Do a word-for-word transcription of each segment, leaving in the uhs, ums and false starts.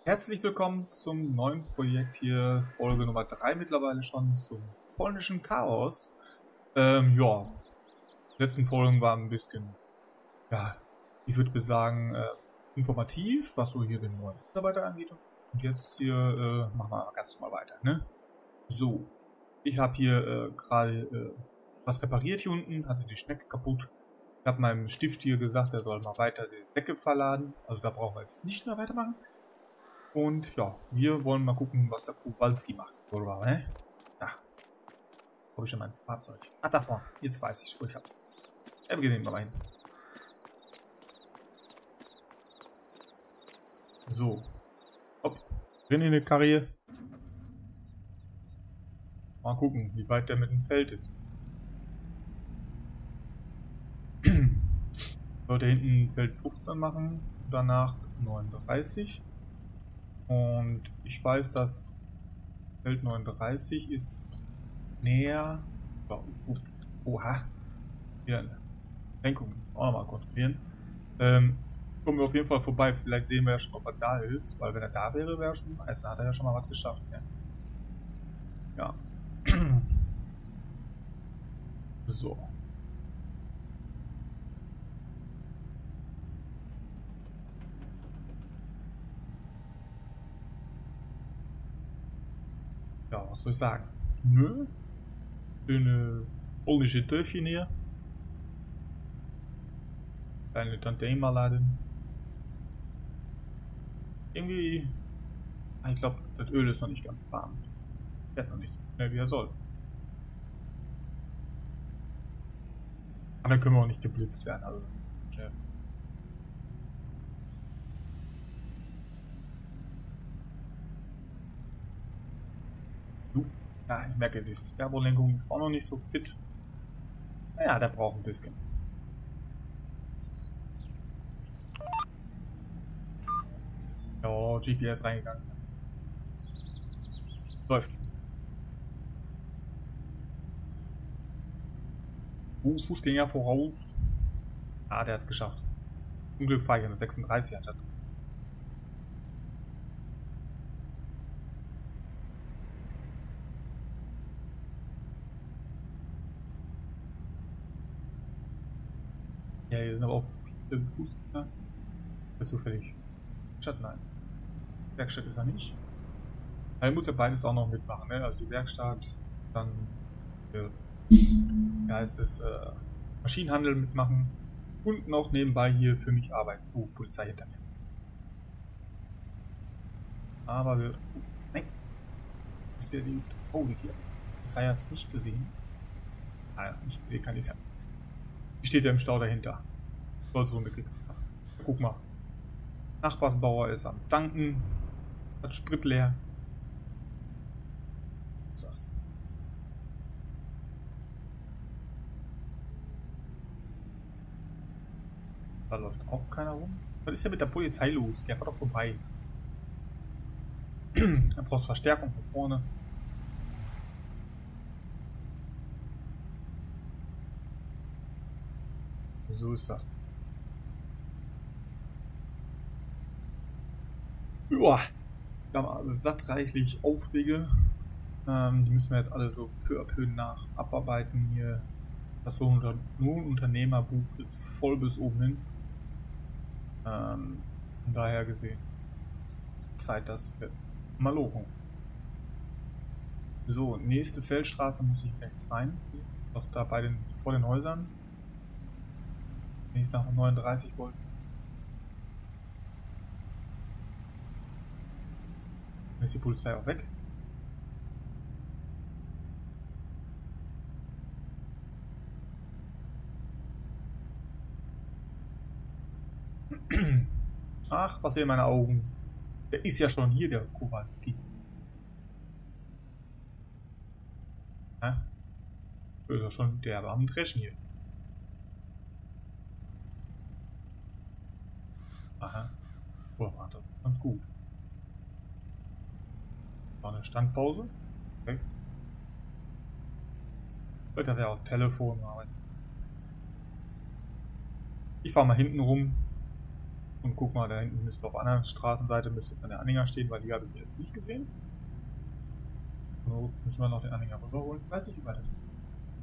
Herzlich willkommen zum neuen Projekt hier, Folge Nummer drei mittlerweile schon, zum polnischen Chaos. Ähm, ja, die letzten Folgen waren ein bisschen, ja, ich würde sagen, äh, informativ, was so hier den neuen Mitarbeiter angeht. Und jetzt hier äh, machen wir ganz normal weiter, ne? So, ich habe hier äh, gerade äh, was repariert hier unten, hatte die Schnecke kaputt. Ich habe meinem Stift hier gesagt, er soll mal weiter die Decke verladen. Also da brauchen wir jetzt nicht mehr weitermachen. Und ja, wir wollen mal gucken, was der Kowalski macht. Oder, ne? Ja, habe ich schon mein Fahrzeug. Ah, da vorne. Jetzt weiß ich, wo ich habe. Ja, wir gehen mal rein. So. Hopp. Drin in der Karriere. Mal gucken, wie weit der mit dem Feld ist. Sollte hinten Feld fünfzehn machen. Danach neununddreißig. Und ich weiß, dass Feld neununddreißig ist näher. Oh, oh, oha. Hier eine Lenkung. Auch nochmal kontrollieren. Ähm, kommen wir auf jeden Fall vorbei. Vielleicht sehen wir ja schon, ob er da ist. Weil wenn er da wäre, wäre er schon nice. Dann hat er ja schon mal was geschafft. Ne? Ja. So. Ja, was soll ich sagen? Nö. Schöne polnische Dörfchen hier. Kleine Tante Emma laden. Irgendwie. Ich glaube, das Öl ist noch nicht ganz warm. Fährt noch nicht so schnell, wie er soll. Aber dann können wir auch nicht geblitzt werden. Also, Chef. Ja, ich merke, die Servolenkung ist auch noch nicht so fit. Naja, der braucht ein bisschen. Ja, G P S reingegangen. Läuft. Uh, Fußgänger voraus. Ah, der hat es geschafft. Zum Glück fahre ich eine sechsunddreißig hat er. Ja, hier sind aber auch viele Fußgänger. Ist zufällig. Stadt, nein. Werkstatt ist er nicht. Er muss ja beides auch noch mitmachen, ne? Also die Werkstatt, dann äh, wie heißt es, äh, Maschinenhandel mitmachen und noch nebenbei hier für mich arbeiten. Oh, Polizei hinter mir. Aber wir. Oh, nein. Ist der die. Oh, die Polizei hat es nicht gesehen. Ah ja, nicht gesehen kann ich es ja. Die steht ja im Stau dahinter. Soll so mitgekriegt haben. Guck mal. Nachbarsbauer ist am Tanken. Hat Sprit leer. Was ist das? Da läuft auch keiner rum. Was ist denn mit der Polizei los? Der war doch vorbei. Da brauchst du Verstärkung von vorne. So ist das. Joa. Wir haben satt reichlich Aufträge. Ähm, die müssen wir jetzt alle so peu à peu nach abarbeiten hier. Das Lohnunternehmerbuch ist voll bis oben hin. Ähm, von daher gesehen. Zeit, dass wir mal lochen. So, nächste Feldstraße muss ich rechts rein. Doch da bei den, vor den Häusern. Wenn ich nach neununddreißig wollte. Dann ist die Polizei auch weg. Ach, was sehen meine Augen? Der ist ja schon hier, der Kowalski. Ja? Der ist ja schon der war am Dreschen hier. Aha. Oh, warte. Ganz gut. War eine Standpause. Okay. Heute hat er auch Telefon. Ich fahre mal hinten rum. Und guck mal, da hinten müsste auf der anderen Straßenseite müsste dann der Anhänger stehen, weil die habe ich jetzt nicht gesehen. So, müssen wir noch den Anhänger rüberholen. Ich weiß nicht, wie weit das ist.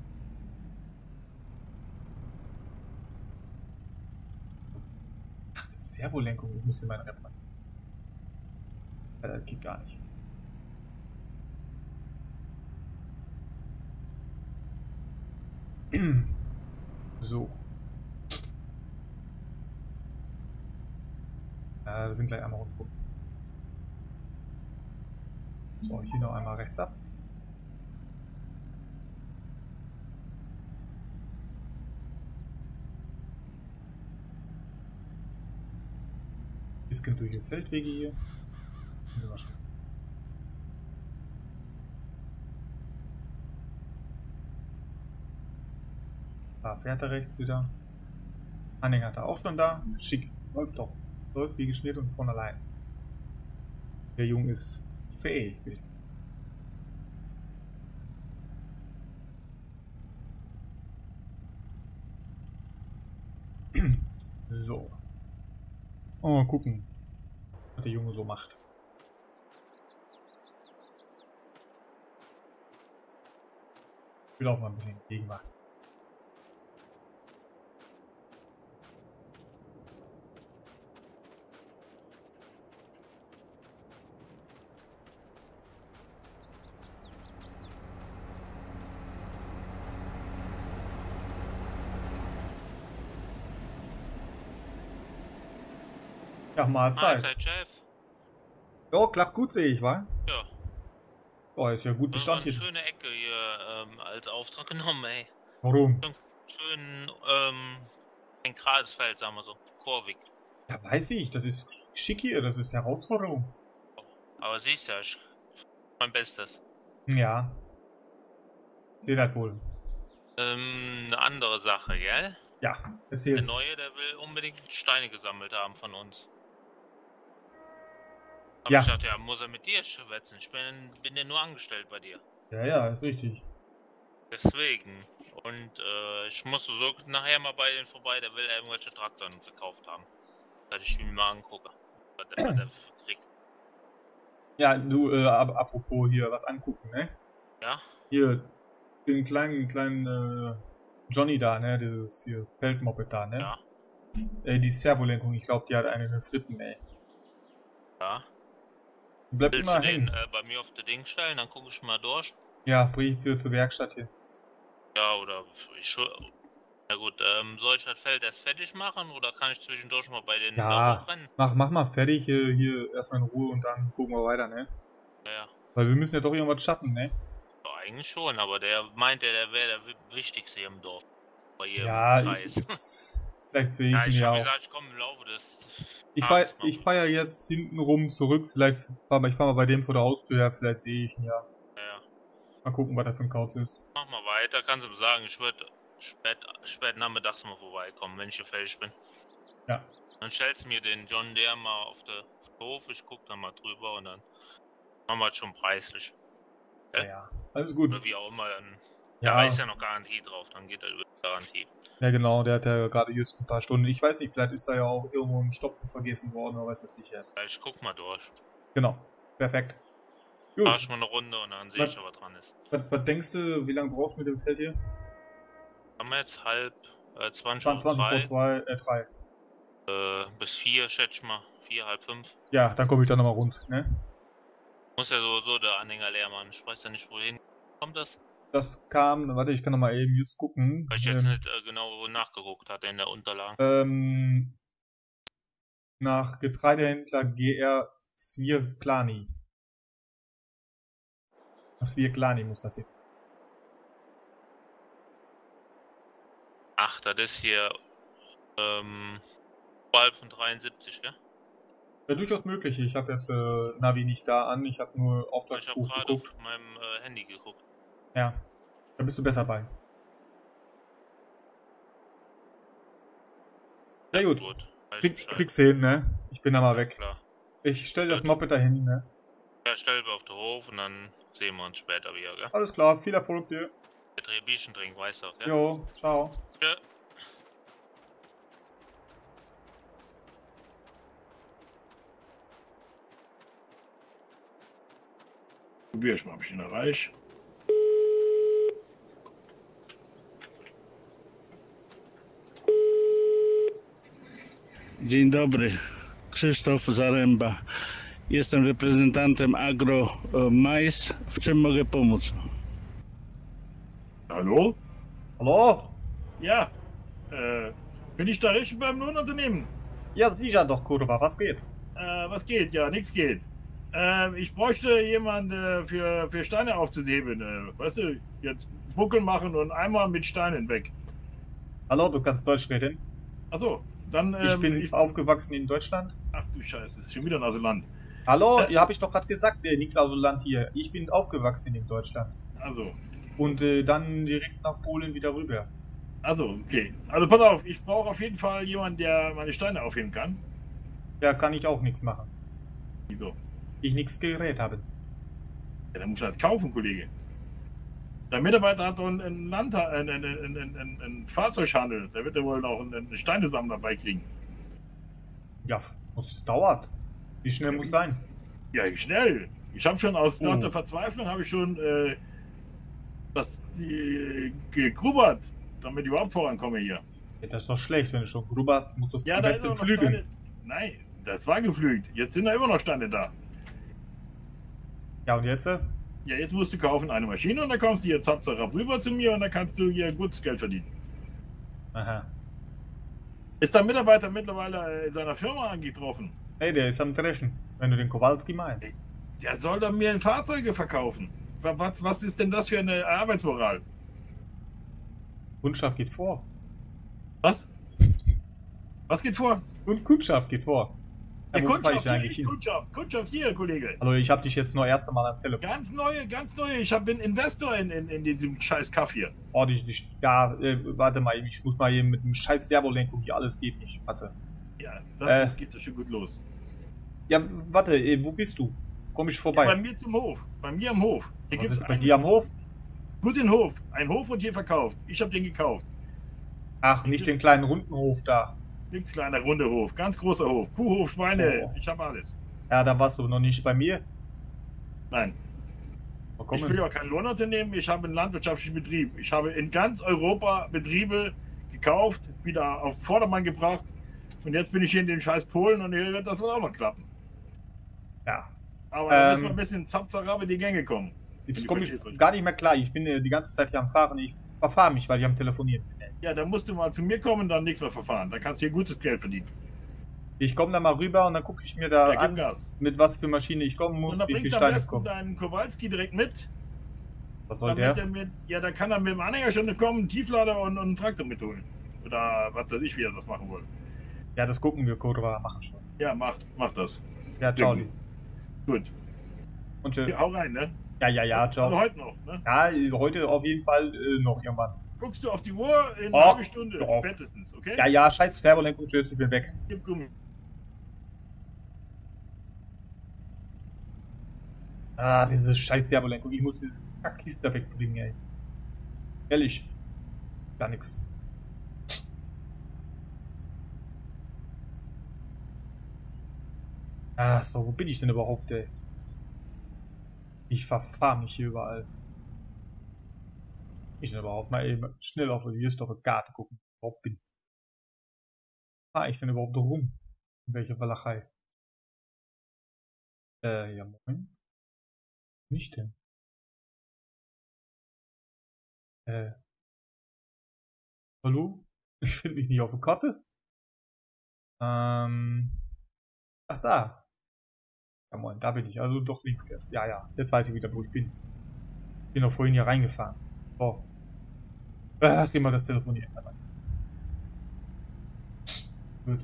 Ach, die Servolenkung, ich müsste meinen reparieren. Ja, das geht gar nicht. So. Ja, wir sind gleich einmal rundherum. So, hier noch einmal rechts ab. Bisschen durch die Feldwege hier. Sind wir schon. Da fährt er rechts wieder. Anhänger hat er auch schon da. Schick. Läuft doch. Läuft wie geschmiert und von allein. Der Junge ist fähig. So. Oh, mal gucken, was der Junge so macht. Ich will auch mal ein bisschen gegenmachen. Ja, Mahlzeit. Mahlzeit, Chef. Jo, klappt gut, sehe ich, wa? Ja. Oh, ist ja gut Das Bestand war eine hier. schöne Ecke hier ähm, als Auftrag genommen, ey. Warum? Schön, ähm, ein gerades Feld, sagen wir so. Kurvig. Ja, weiß ich. Das ist schick hier. Das ist Herausforderung. Aber siehst ja, ich mein Bestes. Ja. Sehe das wohl. Ähm, eine andere Sache, gell? Ja, Der erzähl. Neue, der will unbedingt Steine gesammelt haben von uns. Hab Ja. ich gedacht, ja, muss er mit dir schwätzen. Ich bin, bin ja nur angestellt bei dir. Ja, ja, ist richtig. Deswegen. Und äh, ich muss so nachher mal bei denen vorbei, der will irgendwelche Traktoren verkauft haben. Dass ich mir mal angucke, was der, was der kriegt. Ja, du, äh, ab, apropos hier was angucken, ne? Ja? Hier, den kleinen, kleinen, äh, Johnny da, ne? Dieses hier Feldmoped da, ne? Ja. Äh, die Servolenkung, ich glaube, die hat eine in Fritten, ey. Ja. Bleibt Willst immer du den hängen. äh, bei mir auf das Ding stellen, dann gucke ich mal durch. Ja, bring ich sie zur Werkstatt hin. Ja, oder ich. Na gut, ähm, soll ich das Feld erst fertig machen oder kann ich zwischendurch mal bei denen da Ja, hochrennen? mach, mach mal fertig, äh, hier erstmal in Ruhe und dann gucken wir weiter, ne? Ja, ja. Weil wir müssen ja doch irgendwas schaffen, ne? Ja, eigentlich schon, aber der meinte, der wäre der wi- Wichtigste hier im Dorf. Bei hier Ja, im Kreis. ich, vielleicht will ich Ja, ihn ich ja hab auch. gesagt, ich komme im Laufe des Ich fahr, Tages mal ich vorbei. fahr ja jetzt hinten rum zurück, vielleicht fahr mal, ich fahr mal bei dem vor der Haustür her, vielleicht sehe ich ihn ja. Ja, ja. Mal gucken, was das für ein Kauz ist. Mach mal weiter, kannst du ihm sagen, ich würde spät, spät nachmittags mal vorbeikommen, wenn ich hier fertig bin. Ja. Dann stellst du mir den John Deere mal auf den Hof, ich guck da mal drüber und dann machen wir es schon preislich. Ja, ja. Alles gut. Oder wie auch immer, dann. Ja. Da ist ja noch Garantie drauf, dann geht er über die Garantie. Ja, genau, der hat ja gerade just ein paar Stunden. Ich weiß nicht, vielleicht ist da ja auch irgendwo ein Stoff vergessen worden oder weiß was ich ja. Ja, ich guck mal durch. Genau. Perfekt. Gut. Fahr ich mal eine Runde und dann sehe ich, Was- was dran ist. Was, was denkst du, wie lange brauchst du mit dem Feld hier? Haben wir jetzt halb äh, zwanzig zwanzig Uhr vor drei, zwei, äh, drei. äh, bis vier, schätze ich mal. vier, halb fünf. Ja, dann komme ich da nochmal rund, ne? Muss ja sowieso der Anhänger leer machen. Ich weiß ja nicht, wohin kommt das. Das kam, warte, ich kann nochmal eben just gucken. Weil ich jetzt Ähm, nicht äh, genau nachgeguckt hatte in der Unterlagen. ähm, nach Getreidehändler G R Svierklani. Svierklani muss das hier. Ach, das ist hier ähm, oberhalb von dreiundsiebzig, gell? Ja, durchaus möglich. Ich habe jetzt äh, Navi nicht da an, ich habe nur Ich habe Auftragsbuch gerade geguckt. auf meinem äh, Handy geguckt. Ja, da bist du besser bei. Ja gut, Gut. weiß Krieg, Bescheid. krieg's hin, ne? Ich bin da mal Ja, weg. klar. Ich stell das Gut. Moped dahin, ne? Ja, stell wir auf den Hof und dann sehen wir uns später wieder, gell? Alles klar, viel Erfolg dir. Der Drehbischen trinken, weißt du auch, gell? Jo, ciao. Tschö. probiere ich mal, ob ich ihn erreiche. Dzień dobry, Krzysztof Zaręba. Jestem reprezentantem Agro e, Mais. W czym mogę pomóc? Hallo? Hallo? Ja, äh, bin ich da richtig beim Lohnunternehmen? Ja, sicher doch, Kurva, was geht? Äh, was geht? Ja, nichts geht. Äh, ich bräuchte jemanden äh, für, für Steine aufzuheben. Äh, weißt du, jetzt Buckel machen und einmal mit Steinen weg. Hallo, du kannst Deutsch reden? Achso, dann. Ähm, Ich bin ich, aufgewachsen in Deutschland. Ach du Scheiße, schon wieder ein Asylant. Hallo, Äh, ja, habe ich doch gerade gesagt, äh, nix Asylant hier. Ich bin aufgewachsen in Deutschland. Also. Und äh, dann direkt nach Polen wieder rüber. Also, okay. Also pass auf, ich brauche auf jeden Fall jemanden, der meine Steine aufheben kann. Ja, kann ich auch nichts machen. Wieso? Ich nichts Gerät habe. Ja, dann muss er das kaufen, Kollege. Der Mitarbeiter hat doch einen, einen, Land, einen, einen, einen, einen, einen Fahrzeughandel. Der wird ja wohl noch einen, einen Steinesammler beikriegen. Ja, muss es dauert. Wie schnell muss sein? Ja, schnell. Ich habe schon aus Oh. nach der Verzweiflung habe ich schon äh, das die, gegrubbert, damit ich überhaupt vorankomme hier. Ja, das ist doch schlecht, wenn du schon grub hast, musst du das Ja, am da ist besten auch noch pflügen. Steine. Nein, das war geflügt. Jetzt sind da immer noch Steine da. Ja, und jetzt? äh? Ja, jetzt musst du kaufen eine Maschine und dann kommst du hier zapzerab rüber zu mir und dann kannst du hier gutes Geld verdienen. Aha. Ist der Mitarbeiter mittlerweile in seiner Firma angetroffen? Hey, der ist am Dreschen, wenn du den Kowalski meinst. Der soll doch mir Fahrzeuge verkaufen. Was, was ist denn das für eine Arbeitsmoral? Kundschaft geht vor. Was? Was geht vor? Und Kundschaft geht vor. Ja, Ja, wo fahr Kundschaft, ich eigentlich hier, hin? Kundschaft, Kundschaft hier, Kollege. Also ich habe dich jetzt nur erst einmal am Telefon. Ganz neue, ganz neue. Ich hab- bin Investor in, in, in diesem scheiß Kaff hier. Oh, die, die, ja, äh, warte mal, ich muss mal hier mit dem scheiß Servolenkung hier, alles geht nicht. Warte. Ja, das, Äh. das geht doch schon gut los. Ja, warte, äh, wo bist du? Komm ich vorbei? Ja, bei mir zum Hof. Bei mir am Hof. Hier Was gibt's ist bei einen dir am Hof? guten Hof. Ein Hof wird hier verkauft. Ich habe den gekauft. Ach, nicht den kleinen runden Hof da. Nichts kleiner, runder Hof. Ganz großer Hof. Kuhhof, Schweine. Oh. Ich habe alles. Ja, da warst du noch nicht bei mir. Nein. Wo Ich will ja kein Lohnunternehmen. Ich habe einen landwirtschaftlichen Betrieb. Ich habe in ganz Europa Betriebe gekauft, wieder auf Vordermann gebracht. Und jetzt bin ich hier in den scheiß Polen und hier wird das wohl auch noch klappen. Ja. Aber da müssen Ähm. wir ein bisschen zapzarab in die Gänge kommen. Jetzt die komme ich verstehst, was gar nicht mehr klar. Ich bin äh, die ganze Zeit hier am Fahren. Ich verfahre mich, weil ich am Telefonieren bin. Ja, dann musst du mal zu mir kommen und dann nichts mehr verfahren. Da kannst du hier gutes Geld verdienen. Ich komme da mal rüber und dann gucke ich mir da Ja, gib an, Gas. mit was für Maschine ich kommen Und muss, dann wie bringst viele du am Steine besten kommen. deinen Kowalski direkt mit. Was soll Damit der? er mit, ja, da kann er mit dem Anhänger schon kommen, einen Tieflader und, und einen Traktor mitholen. Oder was weiß ich, wie er das machen will. Ja, das gucken wir, Kurva, machen schon. Ja, mach, mach das. Ja, ciao. Ja, Gut. Und tschö. Ja, hau rein, ne? Ja, ja, ja, Also ciao. heute noch, ne? Ja, heute auf jeden Fall äh, noch irgendwann. Guckst du auf die Uhr in Oh, einer halben Stunde, ja. spätestens, okay? Ja, ja, scheiß Servolenkung, tschüss, ich bin weg. Gib Gummi. Ah, diese scheiß Servolenkung, ich muss dieses Kackkiste wegbringen, ey. Ehrlich. Gar nix. Ah, so, wo bin ich denn überhaupt, ey? Ich verfahre mich hier überall. Ich denn überhaupt mal eben schnell auf die ist doch eine Karte gucken, wo ich überhaupt bin. Fahre ich denn überhaupt rum? In welcher Walachei? Äh, ja, moin. Nicht denn? Äh. Hallo? Ich finde mich nicht auf der Karte. Ähm. Ach, da. Ja, moin, da bin ich. Also doch links jetzt. Ja, ja. Jetzt weiß ich wieder, wo ich bin. Ich bin doch vorhin hier reingefahren. Oh. Ach, immer das Telefonieren. Gut.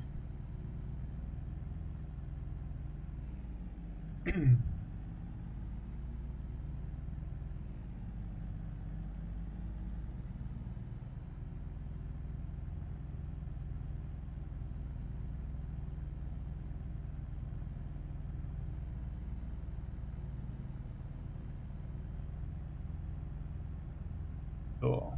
So.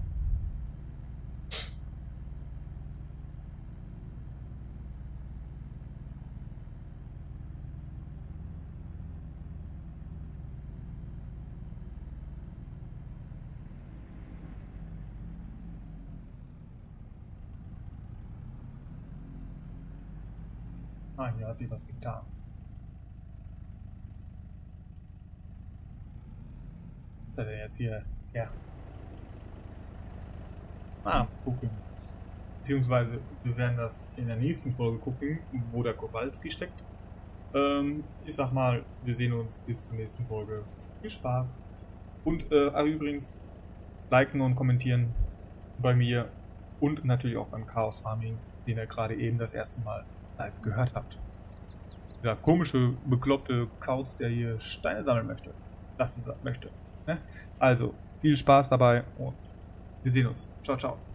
Ah, hier hat sie was getan. Was hat er jetzt hier? Ja. Ah, gucken. Beziehungsweise, wir werden das in der nächsten Folge gucken, wo der Kowalski steckt. Ähm, ich sag mal, wir sehen uns bis zur nächsten Folge. Viel Spaß. Und, äh, ach, übrigens, liken und kommentieren bei mir und natürlich auch beim Chaos Farming, den ihr gerade eben das erste Mal live gehört habt. Dieser komische, bekloppte Kauz, der hier Steine sammeln möchte. Lassen möchte. Ne? Also, viel Spaß dabei und wir sehen uns. Ciao, ciao.